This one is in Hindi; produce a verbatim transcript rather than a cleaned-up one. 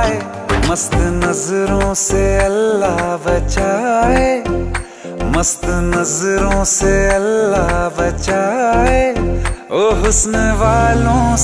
आए, मस्त नजरों से अल्लाह बचाए, मस्त नजरों से अल्लाह बचाए, ओ हुस्न वालों